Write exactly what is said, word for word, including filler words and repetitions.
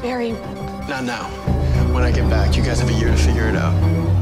very... Not now. When I get back, you guys have a year to figure it out.